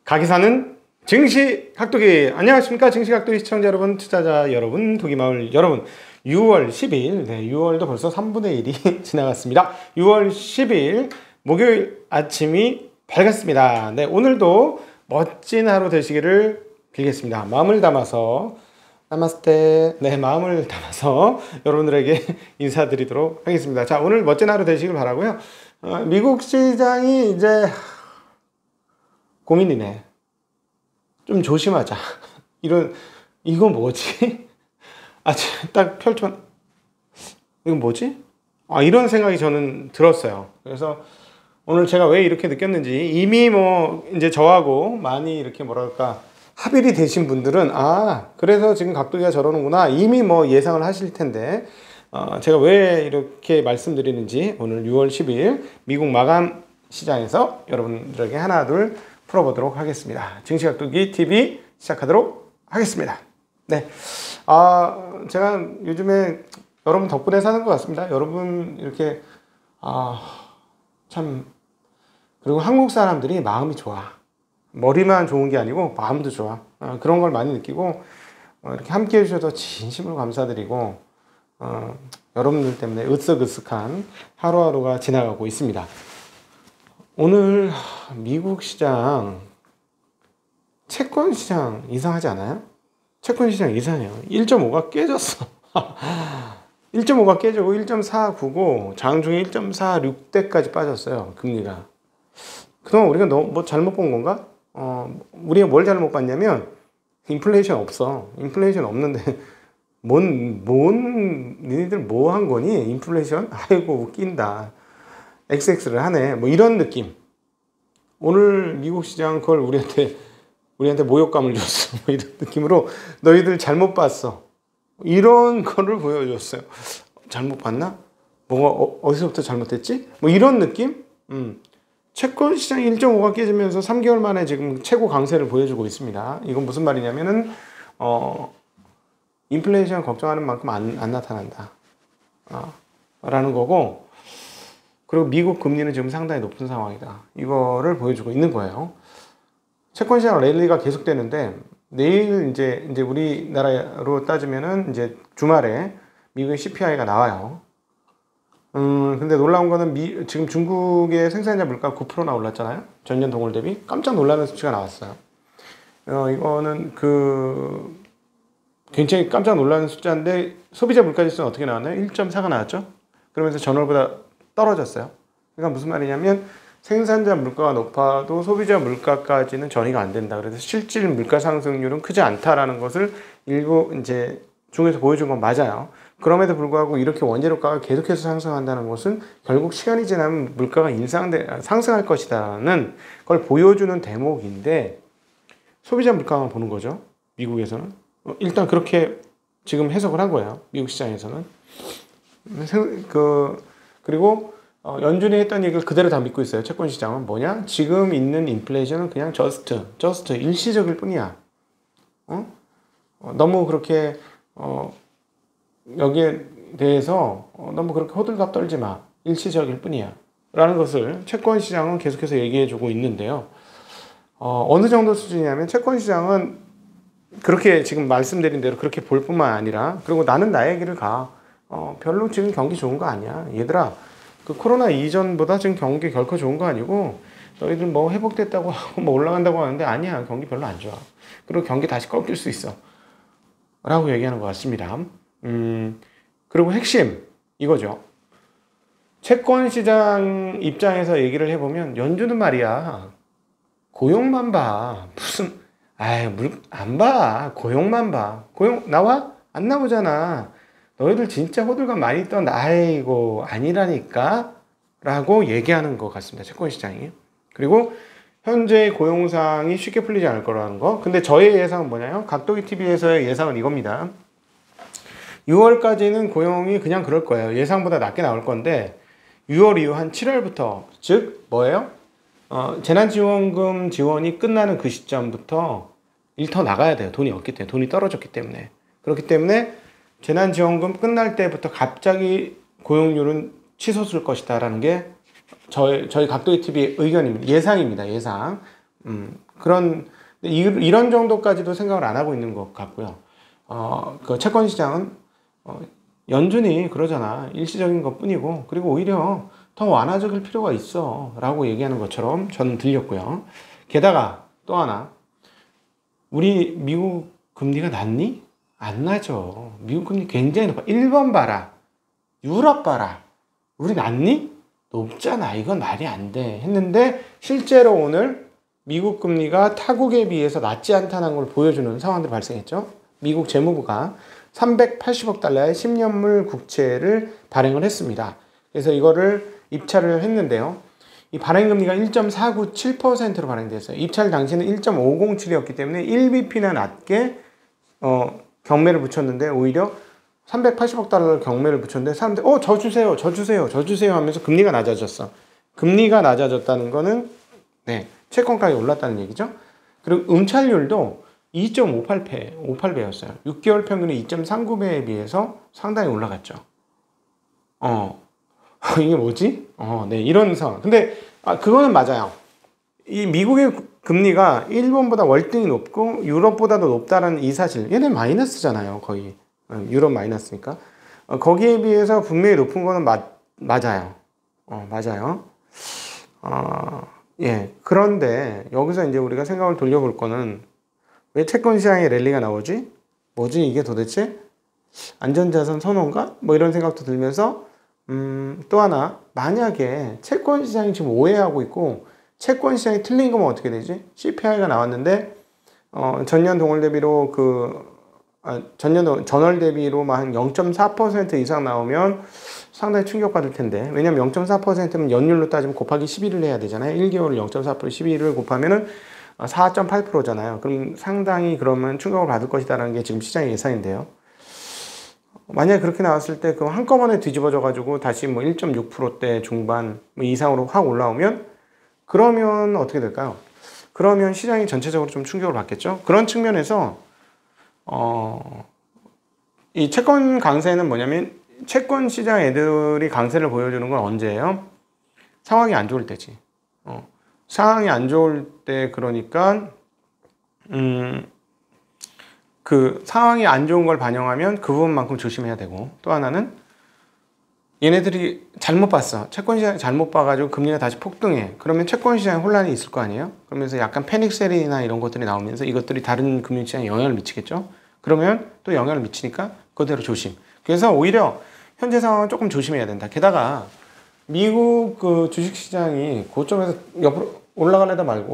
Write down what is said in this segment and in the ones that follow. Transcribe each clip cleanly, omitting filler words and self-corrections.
가기사는 증시 각도기. 안녕하십니까 증시 각도기 시청자 여러분, 투자자 여러분, 도기마을 여러분. 6월 10일, 6월도 벌써 3분의 1이 지나갔습니다. 6월 10일 목요일 아침이 밝았습니다. 오늘도 멋진 하루 되시기를 빌겠습니다. 마음을 담아서 나마스테, 마음을 담아서 여러분들에게 인사드리도록 하겠습니다. 자, 오늘 멋진 하루 되시길 바라고요. 미국 시장이 이제 고민이네. 좀 조심하자. 이거 뭐지? 딱 펼쳐. 이건 뭐지? 이런 생각이 저는 들었어요. 그래서 오늘 제가 왜 이렇게 느꼈는지, 이미 이제 저하고 많이 이렇게 합일이 되신 분들은, 그래서 지금 각도기가 저러는구나. 이미 예상을 하실 텐데, 제가 왜 이렇게 말씀드리는지 오늘 6월 10일 미국 마감 시장에서 여러분들에게 하나, 둘 풀어보도록 하겠습니다. 증시각도기 TV 시작하도록 하겠습니다. 제가 요즘에 여러분 덕분에 사는 것 같습니다. 여러분 이렇게 참, 그리고 한국 사람들이 마음이 좋아. 머리만 좋은 게 아니고 마음도 좋아. 그런 걸 많이 느끼고, 이렇게 함께 해주셔서 진심으로 감사드리고, 여러분들 때문에 으쓱으쓱한 하루하루가 지나가고 있습니다. 오늘 미국 시장, 채권 시장 이상하지 않아요? 채권 시장 이상해요. 1.5가 깨졌어. 1.5가 깨지고 1.499, 장중에 1.46대까지 빠졌어요. 금리가. 그동안 우리가 잘못 본 건가? 우리가 뭘 잘못 봤냐면, 인플레이션 없어. 인플레이션 없는데, 니네들 뭐 한 거니? 인플레이션? 아이고, 웃긴다. XX를 하네. 이런 느낌. 오늘 미국 시장 그걸 우리한테 모욕감을 줬어. 이런 느낌으로 너희들 잘못 봤어. 이런 거를 보여줬어요. 잘못 봤나? 어디서부터 잘못했지? 이런 느낌? 채권 시장이 1.5가 깨지면서 3개월 만에 지금 최고 강세를 보여주고 있습니다. 이건 무슨 말이냐면은, 인플레이션 걱정하는 만큼 안 나타난다. 라는 거고, 그리고 미국 금리는 지금 상당히 높은 상황이다. 이거를 보여주고 있는 거예요. 채권 시장 랠리가 계속되는데, 내일 이제 우리나라로 따지면은 이제 주말에 미국의 CPI가 나와요. 근데 놀라운 거는 지금 중국의 생산자 물가 9%나 올랐잖아요. 전년 동월 대비. 깜짝 놀라는 수치가 나왔어요. 이거는 굉장히 깜짝 놀라는 숫자인데, 소비자 물가 지수는 어떻게 나왔나요? 1.4가 나왔죠. 그러면서 전월보다 떨어졌어요. 그러니까 무슨 말이냐면, 생산자 물가가 높아도 소비자 물가까지는 전이가 안 된다. 그래서 실질 물가 상승률은 크지 않다라는 것을 일부 이제 중에서 보여준 건 맞아요. 그럼에도 불구하고 이렇게 원재료가가 계속해서 상승한다는 것은 결국 시간이 지나면 물가가 상승할 것이다는 걸 보여주는 대목인데, 소비자 물가만 보는 거죠. 미국에서는. 일단 그렇게 지금 해석을 한 거예요. 미국 시장에서는. 그리고 연준이 했던 얘기를 그대로 다 믿고 있어요. 채권 시장은 뭐냐? 지금 있는 인플레이션은 그냥 just 일시적일 뿐이야. 너무 그렇게 여기에 대해서 너무 그렇게 호들갑 떨지 마. 일시적일 뿐이야. 라는 것을 채권 시장은 계속해서 얘기해 주고 있는데요. 어느 정도 수준이냐면, 채권 시장은 그렇게 지금 말씀드린 대로 그렇게 볼 뿐만 아니라, 그리고 나는 나의 길을 가. 별로 지금 경기 좋은 거 아니야. 얘들아, 그 코로나 이전보다 지금 경기 결코 좋은 거 아니고, 너희들 회복됐다고 하고 올라간다고 하는데, 아니야. 경기 별로 안 좋아. 그리고 경기 다시 꺾일 수 있어. 라고 얘기하는 것 같습니다. 그리고 핵심, 이거죠. 채권 시장 입장에서 얘기를 해보면, 연준은 말이야, 고용만 봐. 안 봐. 고용만 봐. 고용 나와? 안 나오잖아. 너희들 진짜 호들갑 많이 떤, 아이고, 아니라니까? 라고 얘기하는 것 같습니다. 채권 시장이. 그리고 현재 고용상이 쉽게 풀리지 않을 거라는 거. 근데 저의 예상은 뭐냐요? 각도기 TV에서의 예상은 이겁니다. 6월까지는 고용이 그냥 그럴 거예요. 예상보다 낮게 나올 건데, 6월 이후 한 7월부터, 즉 뭐예요? 재난지원금 지원이 끝나는 그 시점부터 일터 나가야 돼요. 돈이 없기 때문에. 돈이 떨어졌기 때문에. 그렇기 때문에 재난지원금 끝날 때부터 갑자기 고용률은 치솟을 것이다 라는 게 저희 각도기 TV의 의견입니다. 예상입니다. 예상. 이런 정도까지도 생각을 안 하고 있는 것 같고요. 그 채권 시장은 연준이 그러잖아. 일시적인 것 뿐이고, 그리고 오히려 더 완화적일 필요가 있어 라고 얘기하는 것처럼 저는 들렸고요. 게다가 또 하나, 우리 미국 금리가 낮니? 안 나죠. 미국 금리 굉장히 높아. 일본 봐라, 유럽 봐라, 우리 낮니? 높잖아. 이건 말이 안 돼 했는데, 실제로 오늘 미국 금리가 타국에 비해서 낮지 않다는 걸 보여주는 상황들이 발생했죠. 미국 재무부가 380억 달러의 10년물 국채를 발행을 했습니다. 그래서 이거를 입찰을 했는데요. 이 발행금리가 1.497%로 발행됐어요. 입찰 당시는 1.507이었기 때문에 1bp나 낮게 경매를 붙였는데, 오히려 380억 달러를 경매를 붙였는데 사람들이 저 주세요, 저 주세요, 저 주세요 하면서 금리가 낮아졌어. 금리가 낮아졌다는 거는 채권 가격이 올랐다는 얘기죠. 그리고 음찰률도 2.58배였어요. 6개월 평균이 2.39배에 비해서 상당히 올라갔죠. 이게 뭐지? 이런 상황. 근데 그거는 맞아요. 이 미국의 금리가 일본보다 월등히 높고 유럽보다도 높다는 이 사실. 얘네 마이너스잖아요, 거의. 유럽 마이너스니까. 거기에 비해서 분명히 높은 거는 맞아요. 맞아요. 예. 그런데 여기서 이제 우리가 생각을 돌려볼 거는, 왜 채권 시장에 랠리가 나오지? 뭐지 이게 도대체? 안전자산 선호인가? 뭐 이런 생각도 들면서, 또 하나, 만약에 채권 시장이 지금 오해하고 있고 채권 시장이 틀린 거면 어떻게 되지? CPI가 나왔는데 전년 동월 대비로 전월 대비로만 한 0.4% 이상 나오면 상당히 충격받을 텐데, 왜냐면 0.4%면 연율로 따지면 곱하기 11을 해야 되잖아요. 1개월을 0.4% 11을 곱하면은 4.8%잖아요. 그럼 상당히 그러면 충격을 받을 것이다라는 게 지금 시장의 예상인데요. 만약에 그렇게 나왔을 때 그 한꺼번에 뒤집어져 가지고 다시 뭐 1.6%대 중반 이상으로 확 올라오면, 그러면 어떻게 될까요? 그러면 시장이 전체적으로 좀 충격을 받겠죠. 그런 측면에서 이 채권 강세는 뭐냐면, 채권 시장 애들이 강세를 보여주는 건 언제예요? 상황이 안 좋을 때지. 상황이 안 좋을 때, 그러니까 그 상황이 안 좋은 걸 반영하면 그 부분만큼 조심해야 되고, 또 하나는 얘네들이 잘못 봤어. 채권 시장 잘못 봐가지고 금리가 다시 폭등해. 그러면 채권 시장에 혼란이 있을 거 아니에요? 그러면서 약간 패닉셀이나 이런 것들이 나오면서 이것들이 다른 금융시장에 영향을 미치겠죠? 그러면 또 영향을 미치니까 그대로 조심. 그래서 오히려 현재 상황은 조금 조심해야 된다. 게다가 미국 그 주식시장이 고점에서 옆으로 올라갈래다 말고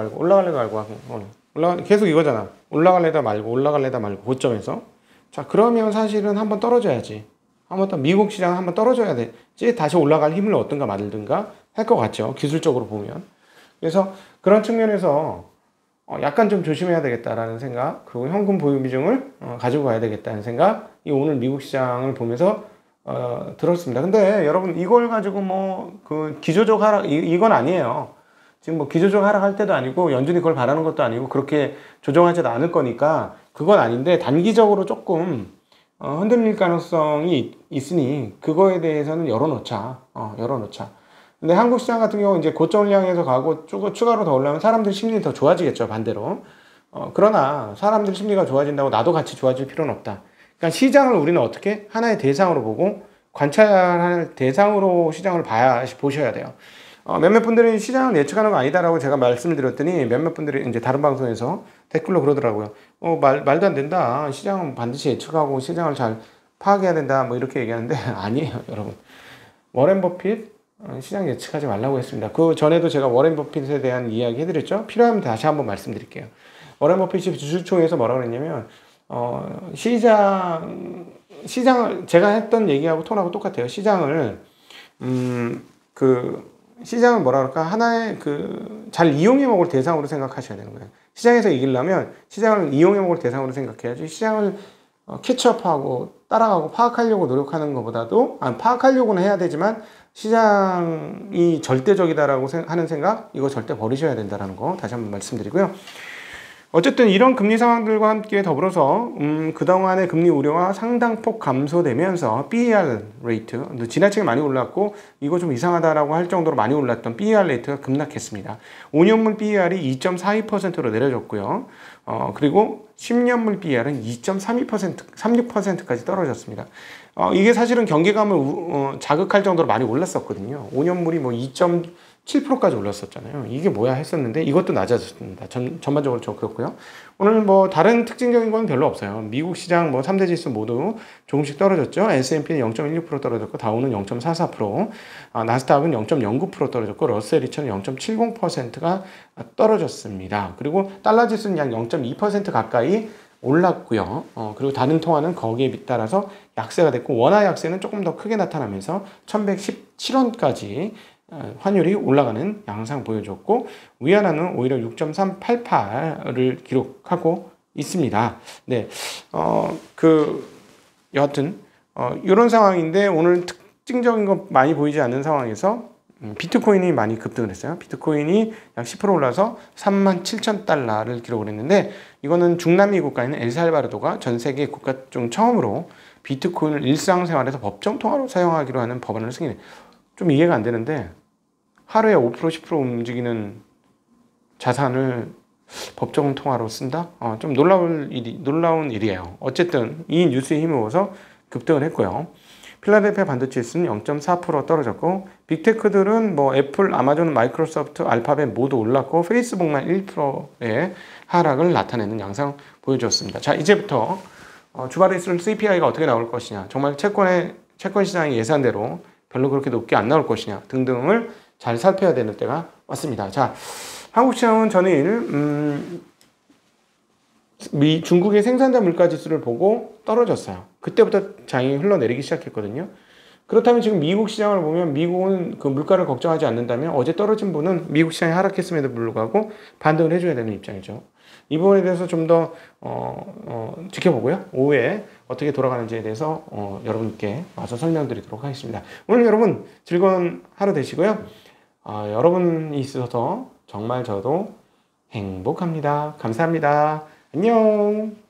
계속 이거잖아. 올라갈래다 말고 고점에서. 자, 그러면 사실은 한번 떨어져야지. 한번 더 미국 시장 한번 떨어져야 되지. 다시 올라갈 힘을 얻든가 말든가 할 것 같죠. 기술적으로 보면. 그래서 그런 측면에서 약간 좀 조심해야 되겠다라는 생각, 그리고 현금 보유 비중을 가지고 가야 되겠다는 생각이 오늘 미국 시장을 보면서 들었습니다. 근데 여러분, 이걸 가지고 뭐 그 기조적 하락 이건 아니에요. 지금 뭐 기조적 하락할 때도 아니고 연준이 그걸 바라는 것도 아니고 그렇게 조정하지도 않을 거니까 그건 아닌데, 단기적으로 조금 흔들릴 가능성이 있으니 그거에 대해서는 열어놓자. 근데 한국 시장 같은 경우 이제 고점을 향해서 가고 추가로 더 올라오면 사람들 심리는 더 좋아지겠죠, 반대로. 그러나 사람들 심리가 좋아진다고 나도 같이 좋아질 필요는 없다. 그러니까 시장을 우리는 어떻게 하나의 대상으로 보고 관찰할 대상으로 시장을 보셔야 돼요. 몇몇 분들이 시장을 예측하는 거 아니다라고 제가 말씀을 드렸더니, 몇몇 분들이 이제 다른 방송에서 댓글로 그러더라고요. 말도 안 된다. 시장은 반드시 예측하고 시장을 잘 파악해야 된다. 뭐 이렇게 얘기하는데 아니에요, 여러분. 워렌 버핏 시장 예측하지 말라고 했습니다. 그 전에도 제가 워렌 버핏에 대한 이야기 해드렸죠. 필요하면 다시 한번 말씀드릴게요. 워렌 버핏이 주주총회에서 뭐라고 그랬냐면, 시장을 제가 했던 얘기하고 톤하고 똑같아요. 시장을 시장을 뭐라 그럴까, 하나의 잘 이용해 먹을 대상으로 생각하셔야 되는 거예요. 시장에서 이기려면 시장을 이용해 먹을 대상으로 생각해야지, 시장을 캐치업하고 따라가고 파악하려고 노력하는 것보다도, 파악하려고는 해야 되지만 시장이 절대적이다라고 하는 생각, 이거 절대 버리셔야 된다는 거 다시 한번 말씀드리고요. 어쨌든 이런 금리 상황들과 함께 더불어서 그동안의 금리 우려가 상당폭 감소되면서 BER 레이트, 지나치게 많이 올랐고 이거 좀 이상하다라고 할 정도로 많이 올랐던 BER 레이트가 급락했습니다. 5년물 BER이 2.42%로 내려졌고요. 그리고 10년물 BER은 2.32%, 36%까지 떨어졌습니다. 이게 사실은 경계감을 자극할 정도로 많이 올랐었거든요. 5년물이 뭐 2.7%까지 올랐었잖아요. 이게 뭐야 했었는데 이것도 낮아졌습니다. 전반적으로 좀 그렇고요. 오늘 뭐 다른 특징적인 건 별로 없어요. 미국 시장 뭐 3대 지수 모두 조금씩 떨어졌죠. S&P는 0.16% 떨어졌고 다우는 0.44%, 나스닥은 0.09% 떨어졌고 러셀 2000은 0.70%가 떨어졌습니다. 그리고 달러 지수는 약 0.2% 가까이 올랐고요. 그리고 다른 통화는 거기에 따라서 약세가 됐고 원화 약세는 조금 더 크게 나타나면서 1117원까지 환율이 올라가는 양상 보여줬고 위안화는 오히려 6.388을 기록하고 있습니다. 네, 여하튼 이런 상황인데 오늘 특징적인 거 많이 보이지 않는 상황에서 비트코인이 많이 급등을 했어요. 비트코인이 약 10% 올라서 37,000달러를 기록을 했는데 이거는 중남미 국가인 엘살바도르가 전 세계 국가 중 처음으로 비트코인을 일상생활에서 법정 통화로 사용하기로 하는 법안을 승인해. 좀 이해가 안 되는데 하루에 5% 10% 움직이는 자산을 법정 통화로 쓴다? 좀 놀라운 일이에요. 어쨌든 이 뉴스에 힘입어서 급등을 했고요. 필라델피아 반도체 지수는 0.4% 떨어졌고 빅테크들은 뭐 애플, 아마존, 마이크로소프트, 알파벳 모두 올랐고 페이스북만 1%의 하락을 나타내는 양상 보여주었습니다. 자, 이제부터 주말에 있을 CPI가 어떻게 나올 것이냐, 정말 채권 시장의 예상대로 별로 그렇게 높게 안 나올 것이냐 등등을 잘 살펴야 되는 때가 왔습니다. 자, 한국 시장은 전일 중국의 생산자 물가 지수를 보고 떨어졌어요. 그때부터 장이 흘러내리기 시작했거든요. 그렇다면 지금 미국 시장을 보면 미국은 그 물가를 걱정하지 않는다면 어제 떨어진 분은 미국 시장이 하락했음에도 불구하고 반등을 해줘야 되는 입장이죠. 이 부분에 대해서 좀 더 지켜보고요. 오후에 어떻게 돌아가는지에 대해서 여러분께 와서 설명드리도록 하겠습니다. 오늘 여러분 즐거운 하루 되시고요. 여러분이 있어서 정말 저도 행복합니다. 감사합니다. 안녕.